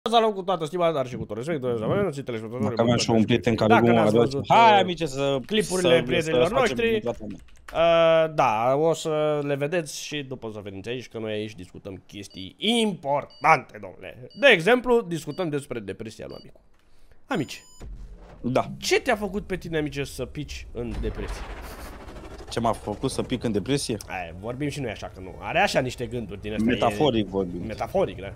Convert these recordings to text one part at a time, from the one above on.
Salut cu toată stima, dar și cu tot respectul. Dacă aveam și un prieten care glumă, hai amice să clipurile prietenilor noștri. Da, o să le vedeți și după să veniți aici, că noi aici discutăm chestii importante, domnule. De exemplu, discutăm despre depresia lui Amicu. Amici, da. Ce te-a făcut pe tine, amice, să pici în depresie? Ce m-a făcut să pic în depresie? Aia, vorbim și noi așa, că nu. Are așa niște gânduri din astea. Metaforic vorbim. Metaforic, da.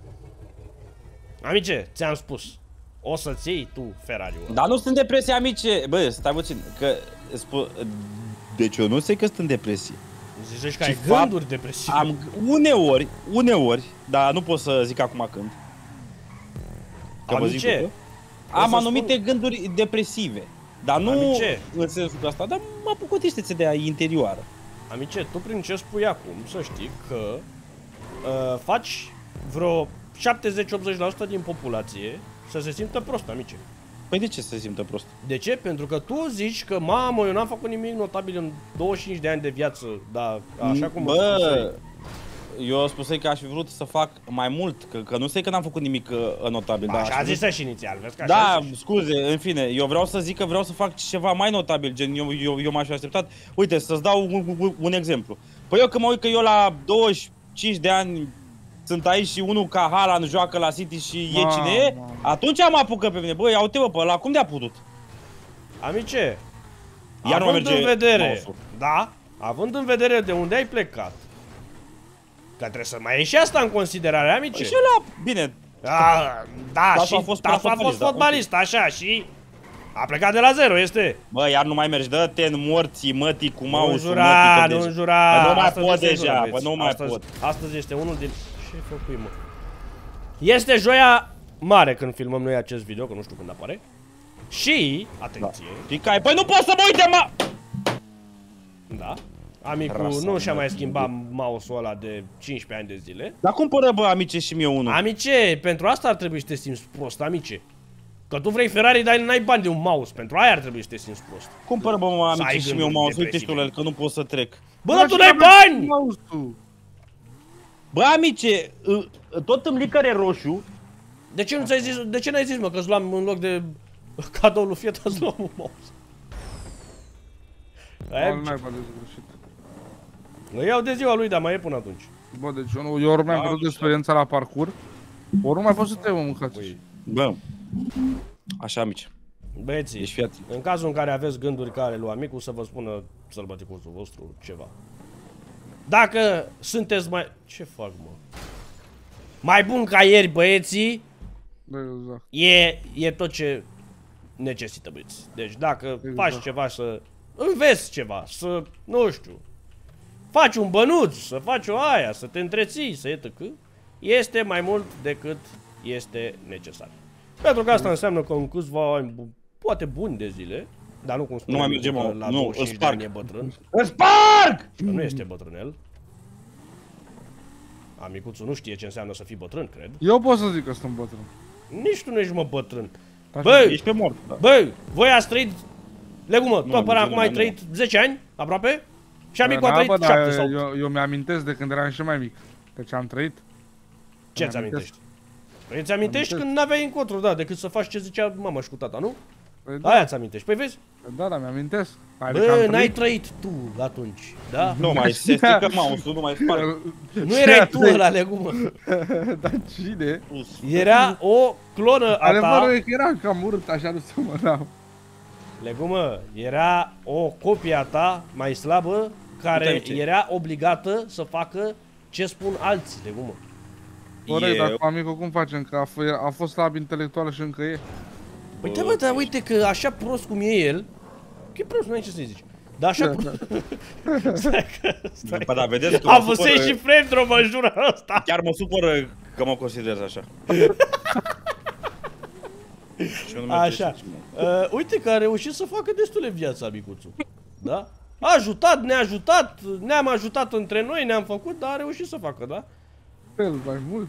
Amice, ți-am spus, o să-ți iei tu Ferrari-ul. Dar nu sunt în depresie, amice. Bă, stai puțin, că deci eu nu știu că sunt în depresie. Zici că ai gânduri depresive. Am uneori, dar nu pot să zic acum când. Că Amice, am anumite gânduri depresive. Dar nu în sensul ăsta, dar mă apuc o tristețe de interioară. Amice, tu prin ce spui acum, să știi că faci vreo 70-80% din populație să se simtă prost, amice. Păi de ce să se simtă prost? De ce? Pentru că tu zici că, mamă, eu n-am făcut nimic notabil în 25 de ani de viață, dar așa cum... Bă, eu spusei că aș fi vrut să fac mai mult, că nu știu că n-am făcut nimic notabil. Așa a zis și inițial, vezi că așa da, scuze, în fine, eu vreau să zic că vreau să fac ceva mai notabil, gen eu m-aș fi așteptat. Uite, să-ți dau un exemplu. Păi eu când mă uit că eu la 25 de ani sunt aici și unul ca Haaland joacă la City și e cine e, atunci am apucat pe mine. Băi, ia uite-mă pe ăla, cum de-a putut? Amice, iar având în vedere, da, având în vedere de unde ai plecat, că trebuie să mai iei și asta în considerare, amice. Și ăla, bine. Da, și a fost fotbalist, așa, și a plecat de la zero, este. Bă, iar nu mai mergi, dă-te în morții, mătii, cu mouse-ul, nu înjura, nu mai pot deja, bă, nu mai pot. Astăzi este unul din... Ce făcui, mă? Este joia mare când filmăm noi acest video, că nu știu când apare. Și, atenție. Picai, păi nu pot să mă uite, mă! Da. Amicu nu și-a mai schimbat mouse-ul ăla de 15 ani de zile. Dar cumpără, bă, amice, și mie unul. Amice, pentru asta ar trebui să te simți prost, amice. Că tu vrei Ferrari, dar n-ai bani de un mouse. Pentru aia ar trebui să te simți prost. Cumpără, bă, mă, amice, și mie un mouse. Uite și tu, că nu pot să trec. Bă, dar tu n-ai bani! Bă, amice, tot îmi licăre roșu. De ce nu ți-ai zis, de ce n-ai zis, mă, că-ți luam în loc de cadoul lui Fiat, îți luam un mouse? N-ai bani de greșit. Îl iau de ziua lui, dar mai e până atunci. Bă, deci eu ori mi-am pierdut experiența la parcur, ori nu mai pot să te mă mâncați. Bă, așa, amice. Băieții, în cazul în care aveți gânduri ca ale lui Amicu, să vă spună sălbăticuțul vostru ceva. Dacă sunteți mai... Ce fac, mă? Mai bun ca ieri, băieții, exact. e tot ce necesită, băieți. Deci dacă faci ceva, să înveți ceva, să, nu știu, faci un bănuț, să faci o aia, să te întreții, să este mai mult decât este necesar. Pentru că asta înseamnă că în câțiva ani, poate buni de zile, dar nu cum spune, nu mai mergem, la 25 de ani e bătrân. Îl sparg! Nu este bătrânel. Amicuțul nu știe ce înseamnă să fii bătrân, cred. Eu pot să zic că sunt bătrân. Nici tu nu ești, mă, bătrân. Băi, ești pe mort. Băi, voi ați trăit, legumă, tu până acum ai trăit 10 ani, aproape? Și Amicu a trăit 7 sau... Eu mi-amintesc de când eram și mai mic. Deci am trăit. Ce ți amintești? Păi îți amintești când n-aveai încotro, da, decât să faci ce zicea mama și cu tata, nu? Păi da. Aia ți amintești, păi vezi? Da, da, mi-amintesc. Bă, n-ai trăit tu atunci, da? Nu mai se strică mouse-ul, nu mai sparg. Nu erai tu ăla, legumă. Dar cine? Era o clonă a ta. Adevărul e că era cam urât, așa nu semănau. Legumă, era o copie a ta mai slabă, care era obligată să facă ce spun alții, legumă. Corect, dar cu Amicu cum facem? Că a fost slab intelectual și încă e. Păi da, bă, dar uite că așa prost cum e el, că e prost, nu ai ce să-i zici. Dar așa Stai, da, vedeți că a văzut și frame-drop, mă jură ăsta. Chiar mă supără că mă considerezi așa. Așa. Uite că a reușit să facă destule viața, Amicuțul. Da? A ajutat, ne-a ajutat, ne-am ajutat între noi, ne-am făcut, dar a reușit să facă, da? El mai mult.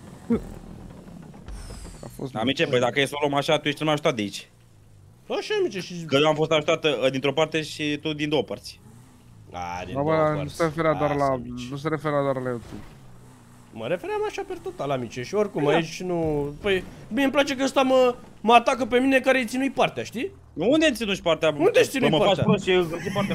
Amice, păi dacă e să o luăm așa, tu ești cel mai ajutat de aici. Așa, amice, și... Că eu am fost ajutat dintr-o parte și tu din două părți. Din două părți. Nu se referea doar la YouTube. Mă refeream așa per total, amice, și oricum aici nu... Păi, mie îmi place că ăsta mă atacă pe mine care îi ținui partea, știi? Unde ținui partea? Unde ținui partea? Mă faci prost și eu îți găsi partea.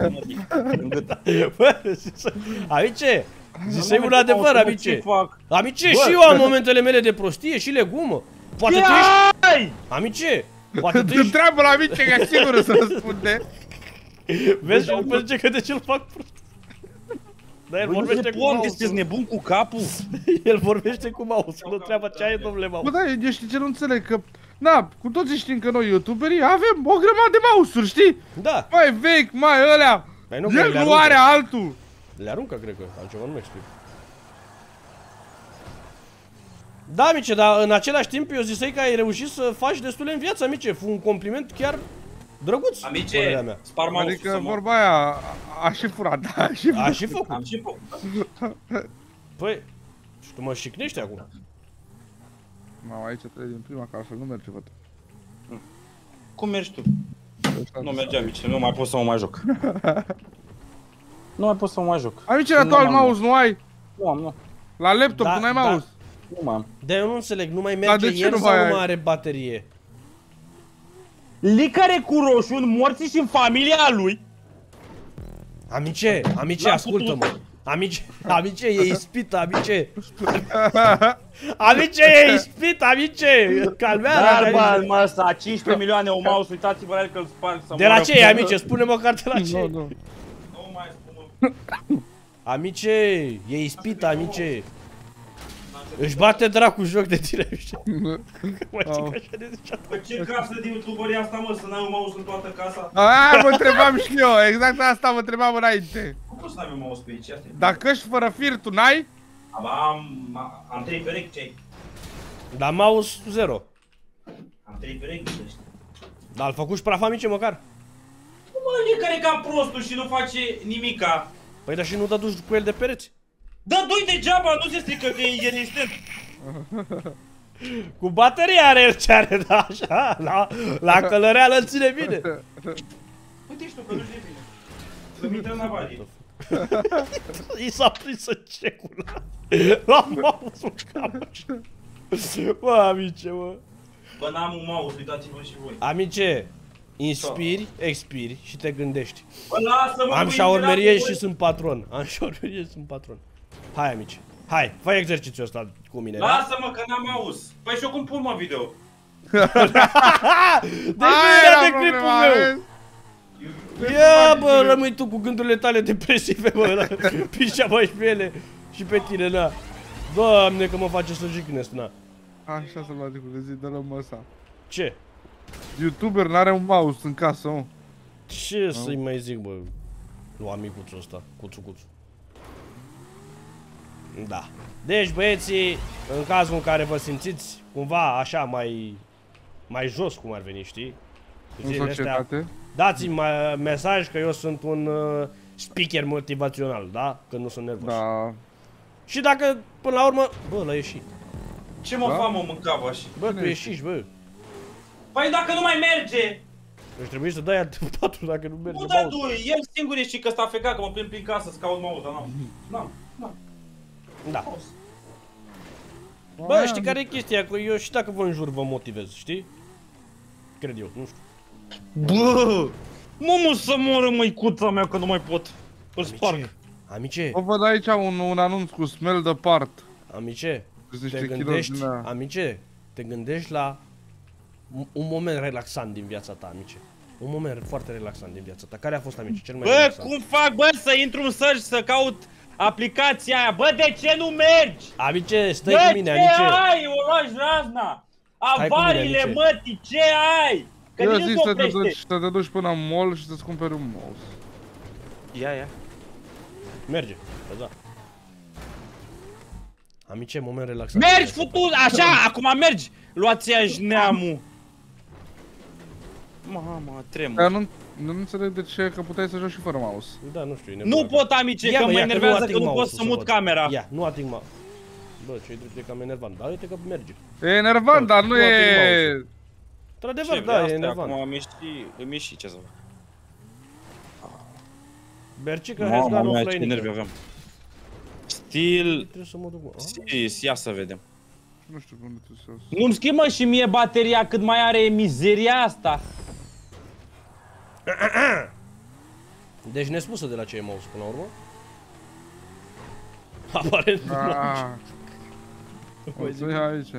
Bă, amice, zisei un adevăr, amice. Amice, și eu am momentele mele de prostie și legumă. Poate tu ești... Amice, poate tu ești... Întreabă la amice că sigur să răspunde. Vezi și după zice că de ce-l fac prost. Dar el vorbește cu mouse-ul. Sunteți nebun cu capul? El vorbește cu mouse-ul, nu treaba ce ai, domnule mouse. Bă, da, eu știi ce nu înțeleg, că... Na, cu toții știm că noi, youtuberii, avem o grămadă de mouse-uri, știi? Da. Mai vechi, mai ălea. Păi nu, El nu are altul. Le aruncă, cred că, altceva nu mai știu. Da, amice, dar în același timp eu zisei că ai reușit să faci destule în viață, amice. Fu un compliment chiar drăguț. Amice, spar mouse-ul. Adică vorba aia, a și furat, da, a și A și făcut. Am și făcut. Păi, și tu mă șicnești acum. Mamă, aici trebuie din prima, că altfel nu merge, văd. Cum mergi tu? Nu merge, amice, nu mai pot să mă mai joc. Nu mai pot să mă mai joc. Amice, la tu alt mouse nu ai? Nu am, nu. La laptop Da, tu n-ai da. mouse? Nu mai am. Dar eu nu înțeleg, nu mai Dar merge de ce el nu sau mai nu ai? mai are baterie? Licăre cu roșu în morții și în familia lui. Amice, L-am ascultă-mă. Amice, e ispit, amice. Amice, e ispit, amice. Calmează-te, Dar, amice. bă, ăsta, 15 milioane o mouse, uitați-vă la el că îl sparg să De la moară. ce e, amice? Spune măcar de la ce e. Nu. Nu mai spun, mă. Amice, e ispit, amice. Își bate dracu joc de tine, amice. Mă, zic așa de zicea. Bă, ce casă de youtuberi e asta, mă, să n-ai un mouse în toată casa? Aia mă întrebam și eu, exact asta mă întrebam înainte. Cum poți să n-ai un mouse pe aici? Asta e. Dacă ești fără fir, tu n-ai? Am 3 perechi, ce ai? Dar mouse 0. Am 3 perechi, gândești. Dar al făcut și praf, amice, măcar. Mă, Licăre ca prostul și nu face nimica. Păi dar și nu dă duci cu el de pereți. Da, doi degeaba, nu se strică că e rezistent. Cu bateria are el ce are, da, așa, la călăreală îl ține bine. Uite și tu, că nu știi bine. Să-mi intră în avarie. I s-a prins în cecul la mouse-ul capăt. Bă, amice, mă. Bă, n-am un mouse, uitați-vă și voi. Amice, inspiri, expiri și te gândești. Bă, lasă-mă, Am cu șaurmerie interatul, și sunt patron. Am șaurmerie și sunt patron. Hai, amice. Hai, fă exercițiul ăsta cu mine, da? Lasă-mă că n-am auz. Păi și eu cum pun, mă, video? Deci de clipul meu! Ia, bă, rămâi tu cu gândurile tale depresive, bă, la pișea mai și pe ele și pe tine, na. Doamne, că mă face să jignesc, na. Așa să-l bate cu zi, dă-l mă ăsta. Ce? YouTuber n-are un mouse în casă, mă. Ce să-i mai zic, bă, lui amicuțul ăsta, cuțu-cuțu. Da. Deci, băieții, în cazul în care vă simțiți cumva așa mai jos, cum ar veni, știi? În Zilele astea, societate. dați-mi mesaj că eu sunt un speaker motivațional, da? Că nu sunt nervos. Da. Și dacă, până la urmă, bă, l-a ieșit. Ce mă Da? fac, mă, mâncava și? Bă, tu Cine ieșiși, bă. Păi dacă nu mai merge! Deci trebuie să dai alt patru dacă nu merge Nu da, mouse. tu, el singur e și că sta fecat, că mă plimb prin casă să caut mouse, dar n-am. Da. Bă, știi care e chestia? Că eu și dacă vă înjur vă motivez, știi? Cred eu, nu știu. Bă! Mă, să moră măicuța mea, că nu mai pot. Îl sparg. Amice, O văd aici un anunț cu smell the part. amice, Sunt te niște kiloși gândești, din aia. amice, te gândești la un moment relaxant din viața ta, amice. Un moment foarte relaxant din viața ta. Care a fost, amice, cel mai Bă, relaxant? cum fac, bă, să intru în search să caut aplicația aia? Bă, de ce nu mergi? Amice, stai Bă, cu mine, ce amice. ai? O lași razna! Stai cu mine, Avariile, amice. mătii, ce ai? Că Eu nici zic nu se să te oprește. duci, până în mall și să-ți cumperi un mouse. Ia. Merge, da. Amice, moment relaxant. Mergi, futu, așa, acum mergi! Luați-i neamul. Mama, tremur. Dar nu înțeleg de ce, că puteai să joci și fără mouse. Da, nu știu, e Nu nebulat. pot, amice, că mă enervează că nu pot să mut camera. Ia, nu ating mouse. Bă, ce-i drept, e cam enervant, dar uite că merge. E enervant, dar nu Nu ating e... mouse-ul. Într-adevăr, da, e enervant. Acum îmi ieși, ce să fac. Bercica has gone Mamă, ce offline. nervi aveam. Stil... Trebuie să mă duc, mă. Sis, ia să vedem. Nu știu unde tu să... Nu-mi schimbă și mie bateria cât mai are mizeria asta. Deci nespusă de la ce e mouse până la urmă. Aparent nu Aaaa. O să ia aici.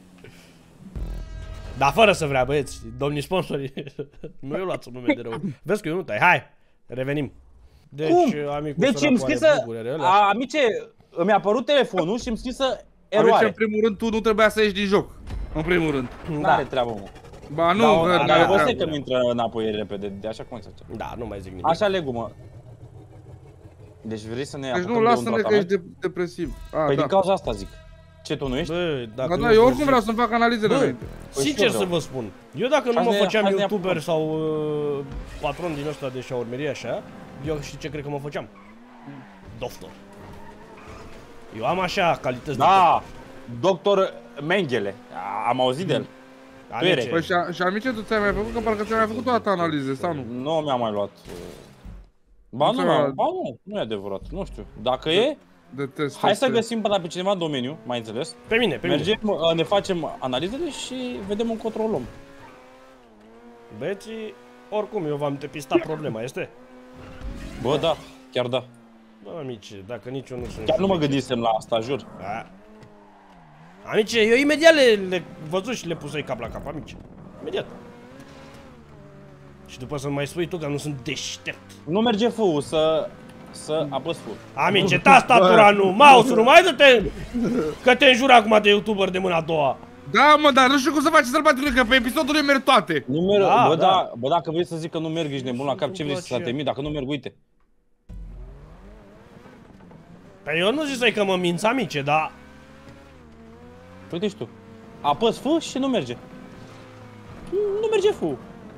Dar fără să vrea, băieți, domnii sponsori, nu eu luați un nume de rău. Vezi că eu nu tai, hai, revenim. Deci, Cum? amicul Deci îmi săracu are scrisă, bugurile alea. amice, îmi-a apărut telefonul și îmi scrisă Amice, eroare. în primul rând, tu nu trebuia să ieși din joc. În primul rând. N-are treabă, mă. Ba nu, că Dar n-are vă treabă. că mi intră înapoi repede, de așa cum se face. Da, nu mai zic nimic. Așa legu, mă. Deci vrei să ne Deci apucăm nu, de un lasă-ne că tratament? ești depresiv. A, Păi da. din cauza asta zic. Ce, tu nu ești? Bă, dacă Ba da, nu eu vă oricum zic- vreau să-mi fac analizele Bă, înainte. Păi sincer și eu să vreau. vă spun, eu dacă nu Hai mă să ne- făceam hai să ne youtuber apucăm. sau patron din ăsta de șaurmerie așa, eu știi ce cred că mă făceam? Doctor. Eu am așa calități Da, doctor Mengele. Am auzit de el. de tu erai. Păi și amice, tu ți-ai mai făcut? Că parcă ți-ai mai făcut toată analize, sau nu? Nu mi-a mai luat. Ba Nu nu, ți-a- ba nu, nu e adevărat, nu știu. Dacă e, De test. hai să găsim pe cineva în domeniu, mai înțeles. Pe mine, pe mine. Mergem, ne facem analizele și vedem un control luăm. Băieții, oricum eu v-am depistat problema, este? Bă, da, chiar da. Bă, amice, dacă nici eu nu sunt... Chiar nu mă gândisem la asta, jur. Da. Amice, eu imediat le văzut și le pusei cap la cap, amice. Imediat. Și după să mai spui tu că nu sunt deștept. Nu merge F-ul să apăs F-ul. Amice, tastatura nu, mouse-ul, mai dă-te, că te înjuri acum de youtuber de mâna a doua. Da, mă, dar nu știu cum să faci sălbaticule, că pe episodul îi merg toate. Nu merg, Da, bă, da. da, bă, dacă vrei să zic că nu merg, ești nebun la cap, ce vrei să place. te mii? Dacă nu merg, uite. Păi eu nu zic că mă minți, amice, dar... Uite și tu. Apăs F și nu merge. Nu merge F-ul.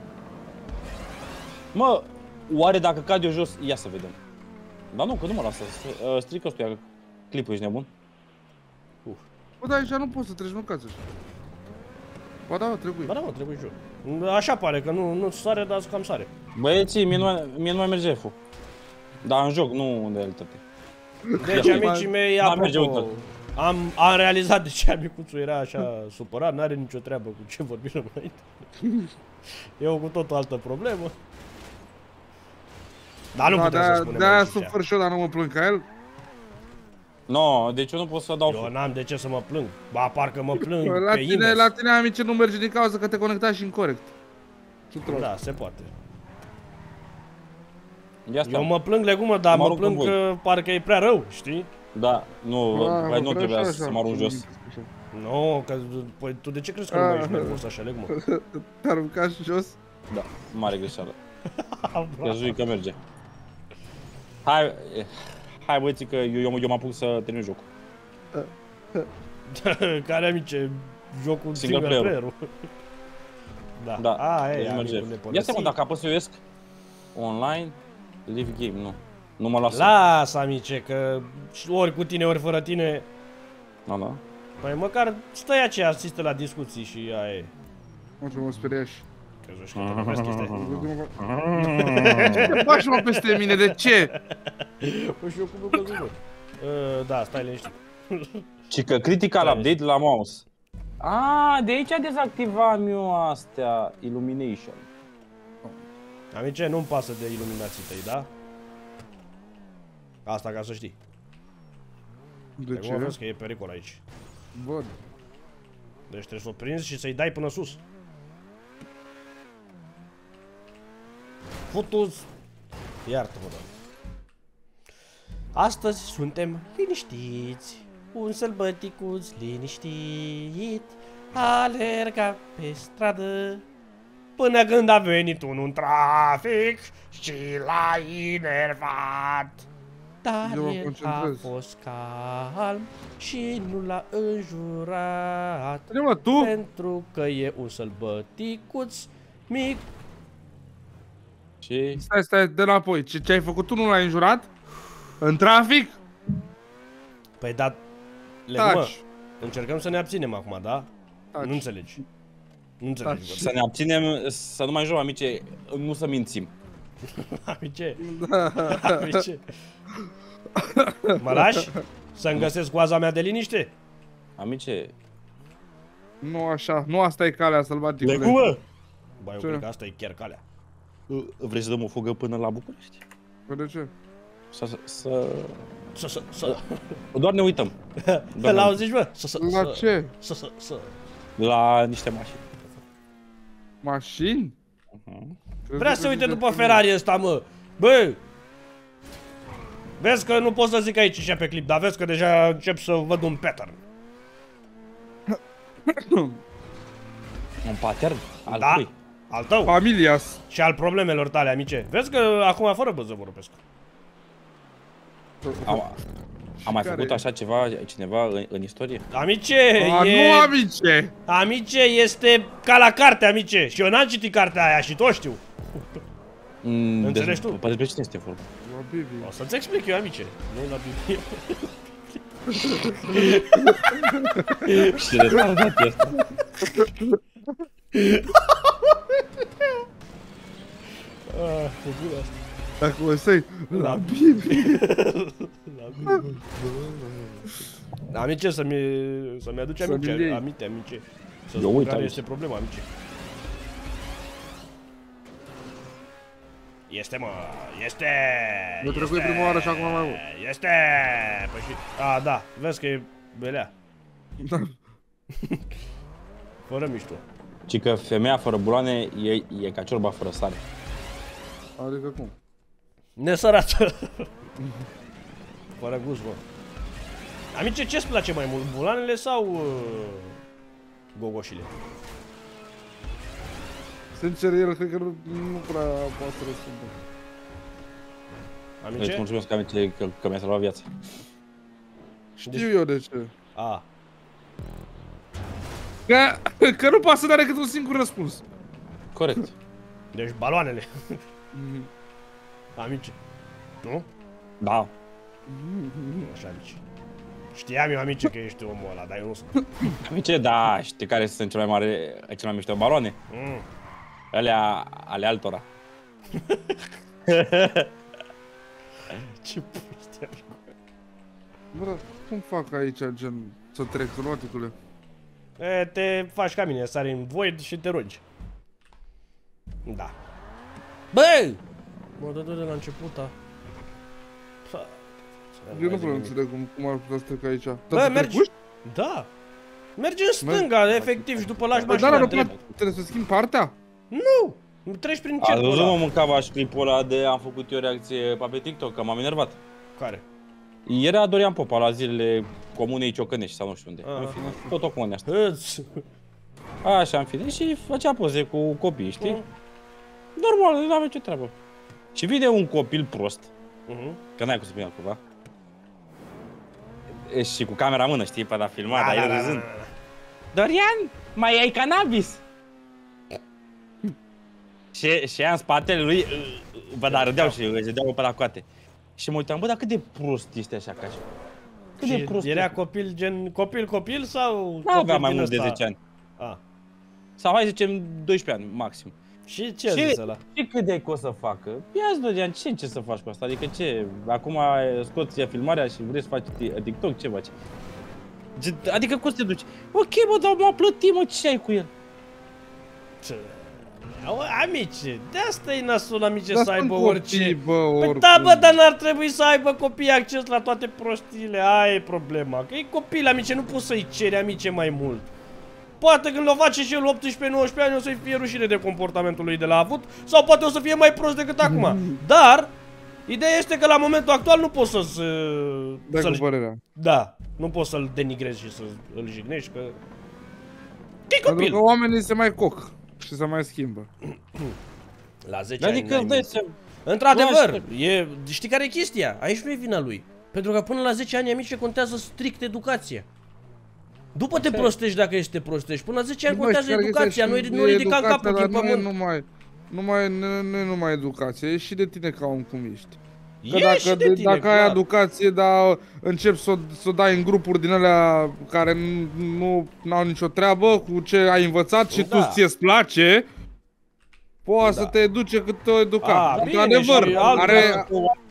Mă, oare dacă cad eu jos, ia să vedem. Dar nu, că nu mă lasă, strică ăstuia clipul, ești nebun? Bă, dar aici nu poți să treci, nu cați așa. Ba da, trebuie. Ba da, mă, trebuie și eu. Așa pare, că nu sare, dar cam sare. Băieții, mie nu mai merge F-ul. Dar în joc, nu în realitate. Deci, amicii mei, Da, merge, apropo, uite. am realizat de ce amicuțul era așa supărat, n-are nicio treabă cu ce vorbim înainte. Eu cu tot o altă problemă. Dar nu putem să spunem De-aia aici ce. sufăr și eu, dar nu mă plâng ca el. No, deci eu nu pot să dau Eu F. n-am de ce să mă plâng. Ba, parcă mă plâng La pe tine, invers. la tine, amice, nu merge din cauza că te conectai și incorect. Tuturor. Da, se poate. Ia stai. Eu mă plâng legumă, dar Mă mă arunc plâng în voi. că parcă e prea rău, știi? Da, nu, Ah, hai, nu vreau trebuia așa, să așa. mă arunc jos. Nu, că păi, tu de ce crezi că nu mai ești nervos așa, legumă? Te aruncat și jos. Da, mare greșeală. Crezui că merge. Hai băieții că eu mă apuc să termin jocul. Care amice, jocul Single single player. player-ul. Da. Da, A, deci e, merge. amicul ne Ia părăsi. seama, dacă apăs eu iesc online, live game, nu. Nu mă lasă. Lasă, amice, că ori cu tine, ori fără tine, Da, da. păi măcar stai aceea, asistă la discuții și aia e. Mă, ce mă speria și. Crezi că te vorbesc chestia. Ce te faci, mă, peste mine? De ce? Păi și eu cum că zic, da, stai liniștit. Și că critical Stai. update la mouse. A, de aici dezactivam eu astea, illumination. Amice, nu-mi pasă de iluminații tăi, da? Asta ca să știi. De Acum vezi ce? că e pericol aici. Văd. Deci trebuie să o prinzi și să-i dai până sus. Futus! Iartă-mă, doamne. Astăzi suntem liniștiți. Un sălbăticuț liniștit alerga pe stradă până când a venit unul în trafic și l-a enervat. Dar Eu mă el a concentrez. fost calm și nu l-a înjurat. Ce, mă, tu? Pentru că e un sălbăticuț mic. Și... Stai, de înapoi. Ce ai făcut tu, nu l-ai înjurat? În trafic? Păi da, legumă, Taci. încercăm să ne abținem acum, da? Taci. Nu înțelegi. Nu înțelegi, Taci. bă. Să ne abținem, să nu mai jucăm, amice, nu să mințim. Amice, amice. Mă lași? Să-mi găsesc oaza mea de liniște? Amice... Nu așa, nu asta e calea sălbaticule. De cum, mă? Bă, eu Ce? cred că asta e chiar calea. Vrei să dăm o fugă până la București? Păi de ce? Să... Doar ne uităm. Doar La ne auzici, bă? La ce? Să... La niște mașini. Mașini? Vrea să uite după Ferrari ăsta, mă. Bă! Vezi că nu pot să zic aici și pe clip, dar vezi că deja încep să văd un pattern. Un pattern? Al Da, cui? al tău Familias. și al problemelor tale, amice. Vezi că acum fără bă vorbesc. A mai Care făcut e? așa ceva cineva în istorie? Amice, A, e... nu, amice! Amice, este ca la carte, amice. Și eu n-am citit cartea aia și tot știu. Înțelegi tu? Despre cine este vorba? La Bibi. O să-ți explic eu, amice. Nu la Biblie. Și retardat este. Dacă o să-i la Bibi. Amice, să-mi aduci Să mi-l iei. aminte, amice. Să Eu spun uit care aici. este problema, amice. Este, mă, este! Eu trecut prima oară și acum mai mult. Este! Păi și... A, da, vezi că e belea. Da. Fără mișto. Ci că femeia fără buloane e ca ciorba fără sare. Adică cum? Nesărată. Fără gust, bă. Amice, ce-ți place mai mult, bulanele sau gogoșile? Sincer, el cred că nu prea poate să răspundă. Îți Amice? mulțumesc amice că mi-a salvat viața. Știu eu de ce. A. Că nu poate să dea decât un singur răspuns. Corect. Deci baloanele. Amice. Nu? Da. Așa, amice. Știam eu, amice, că ești omul ăla, dar eu nu sunt. Amice, da, știi care sunt cele mai mișto baloane? Alea ale altora. Ce prostie. Bă, dar cum fac aici, gen, să trec, roticule? E, te faci ca mine, sari în void și te rogi. Da. Bă! Mă, dă de la început, a. Eu nu vreau să înțeleg cum ar putea să trec aici. Bă, Dar tu mergi. trecuși? Da. Mergi în stânga, efectiv, și după lași Bă, mașina dar nu întreg. trebuie să schimb partea? Nu! Treci prin A cercul văzut, mă, ăla. mâncava și clipul ăla de am făcut eu reacție pe TikTok, că m-am enervat. Care? Era Dorian Popa la zilele Comunei Ciocănești sau nu știu unde. Ah. În fine, tot o comună asta. Îți... Așa, în fine, și făcea poze cu copii, știi? Normal, nu avea ce treabă. Și vine un copil prost, că n-ai cum să vină altcumva. Și cu camera în mână, știi, pe la filmat, dar el râzând. Dorian, mai ai cannabis? Și ea în spatele lui, bă, dar râdeau și își dădeau pe la coate. Și mă uitam, bă, dar cât de prost este așa ca așa? Cât de Și prost era este? copil gen copil sau Nu copil avea mai din mult de ăsta? 10 ani. A. Sau hai să zicem 12 ani, maxim. Și ce a zis ăla? Și cât de o să facă? Ia-ți, Dorian, ce să faci cu asta? Adică ce? Acum scoți ea filmarea și vrei să faci TikTok, ce faci? Adică cum să te duci? Ok, bă, dar m-a plătit, mă, ce ai cu el? Ce? Amice, de asta e nasul, amice, Dar să aibă sunt orice. copii, bă, Păi oricum. da, bă, dar n-ar trebui să aibă copii acces la toate prostiile, aia e problema. Că e copil, amice, nu poți să-i ceri, amice, mai mult. Poate când o face și el 18-19 ani o să-i fie rușine de comportamentul lui de la avut, sau poate o să fie mai prost decât acum. Dar, ideea este că la momentul actual nu poți Dai cu părerea. Da, nu poți să-l denigrezi și să-l jignești, că... E Pentru copil. că oamenii se mai coc și se mai schimbă. La 10 ani Adică n-ai îți dai minte. seama. Într-adevăr, știi care e chestia? Aici nu e vina lui. Pentru că până la 10 ani, amice, contează strict educația. După te prostești dacă ești te prostești. Până la 10 ani Bă, contează și care educația, este nu ridica în capul educația, din dar pământ. nu e numai educație, e și de tine ca om cum ești. Că E și de tine, dacă ai clar. educație, dar începi să o dai în grupuri din alea care nu au nicio treabă cu ce ai învățat și Da. tu ție-ți place, poate Da. să te educe cât te educa. A, bine, Într-adevăr, și alt- are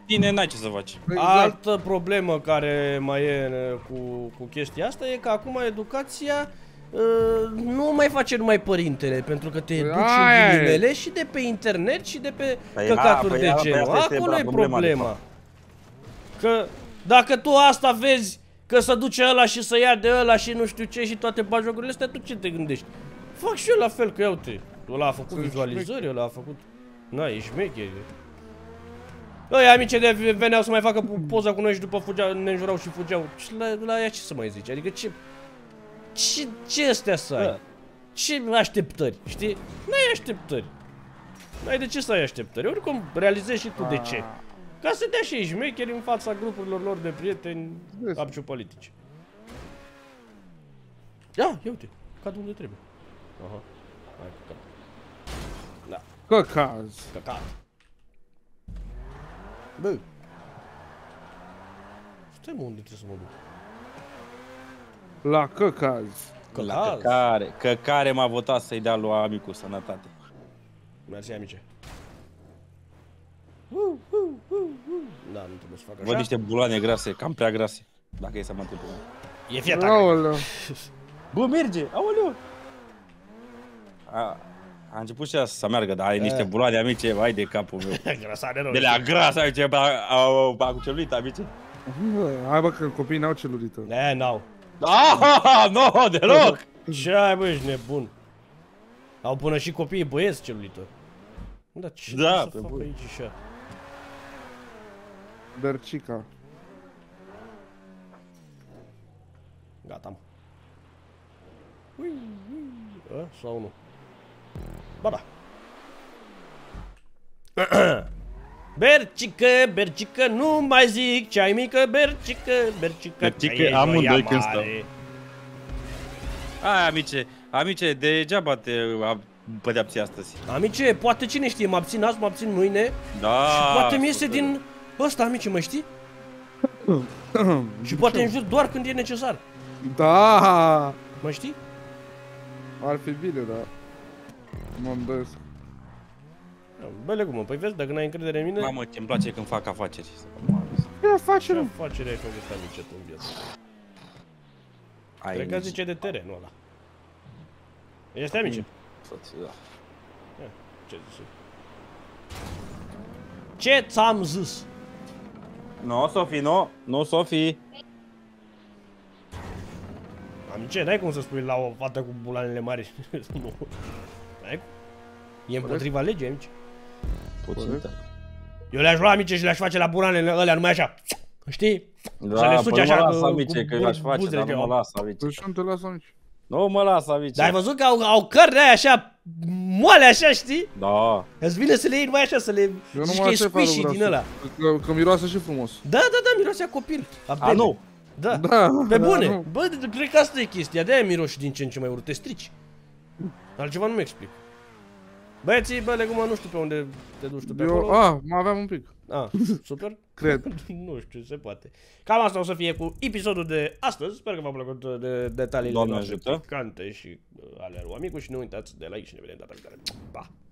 tine n-ai ce să faci. Exact. Altă problemă care mai e cu chestia asta e că acum educația nu mai face numai părintele, pentru că te duci în ghilimele și de pe internet și de pe căcaturi de genul. Acolo e problema. Că dacă tu asta vezi, că să duce ăla și să ia de ăla și nu știu ce și toate bajocurile astea, tu ce te gândești? Fac și eu la fel, că uite, ăla a făcut vizualizări, ăla a făcut... Na, e șmecher. Ăia amici de veneau să mai facă poza cu noi și după fugeau, ne înjurau și fugeau. Și la ea ce să mai zici? Adică ce astea să ai? Ce așteptări, știi? N-ai așteptări. N-ai de ce să ai așteptări. Oricum realizezi și tu de ce. Ca să dea și ei șmecheri în fața grupurilor lor de prieteni abciupolitici. Ia uite, cad unde trebuie. Aha, hai căcat. Da. Căcaz. Căcat. Bă. Stai mă, unde trebuie să mă duc? La căcaz. La căcare m-a votat să-i dea lui amicul sănătate. Mersi, amice. Da, nu trebuie să fac așa. Văd niște buloane grase, cam prea grase. Dacă e să mă întreb. E fiata. Aoleu. Bă, merge, aoleu. A început și ea să meargă, dar are niște buloane, amice, vai de capul meu. Grasare rău. De la gras, amice, a cuceluit, amice. Hai bă, că copiii n-au celulită. Ne, n-au. Nu, deloc! Ce ai, bă, ești nebun? Au până și copiii băieți celulită. Da, ce să fac aici așa? Bercica. Gata, mă. Sau nu? Ba da. Bercică, bercică, nu mai zic ce-ai mică, bercică, bercică, Bercică, amândoi când stau. Hai, amice, degeaba te pedepsi astăzi. Amice, poate cine știe, mă abțin azi, mă abțin mâine. Da. Și poate mi iese din ăsta, amice, mă știi? Și poate înjur doar când e necesar. Da. Mă știi? Ar fi bine, da. Mă îndoiesc. Bă, legumă, păi vezi, dacă n-ai încredere în mine... Mamă, ce-mi place când fac afaceri. Ce afacere? Ce afacere ai făcut, amice, tu în viață? Cred că zice de terenul ăla. Este, amice? Da. Ce zici? Ce ți-am zis? Nu, Sofie, nu, Sofie. Amice, n-ai cum să spui la o fată cu bulanele mari. Nu. N-ai cum. E împotriva legii, amice. Puțin. Eu le-aș lua, amice, și le-aș face la bulanele ălea numai așa. Știi? Da, să le suge așa mă las, amice, că eu-aș face, dar nu mă las, amice. Păi și nu te las, amice. Nu mă las, amice. Dar ai văzut că au cărni aia așa, moale așa, știi? Da. Îți vine să le iei numai așa, să le... Zici că e squishy din ăla. Că miroase și frumos. Da, miroase a copil. A, nu. Da, Da, pe bune. nu. Bă, cred că asta e chestia, de-aia miroși din ce în ce mai urât, te strici. Altceva nu-mi explic. Băieții, bă, legumă, nu știu pe unde te duci tu pe acolo. Mai aveam un pic. Super. Cred. Nu știu, se poate. Cam asta o să fie cu episodul de astăzi. Sper că v-a plăcut de detaliile noastre picante și ale lui Amicu și nu uitați de like și ne vedem data viitoare. Pa!